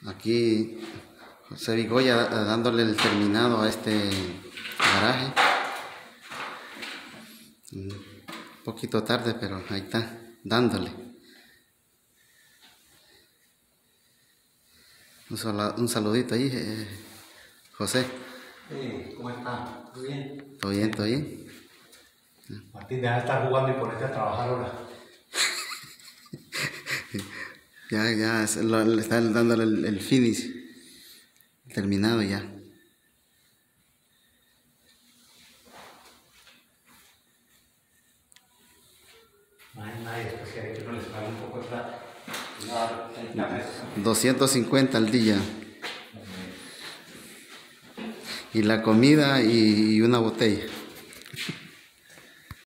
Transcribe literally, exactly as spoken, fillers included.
Aquí José Vigoya dándole el terminado a este garaje. Un poquito tarde, pero ahí está, dándole. Un, solo, un saludito ahí, eh, José. Sí, ¿cómo está? ¿Todo bien? ¿Todo bien? ¿Todo bien? Martín, deja de estar jugando y ponerte a trabajar ahora. Ya, ya, lo, le está dándole el, el finish. Terminado ya. No hay nadie especial que no les pague un poco de plata. doscientos cincuenta al día. Y la comida y, y una botella.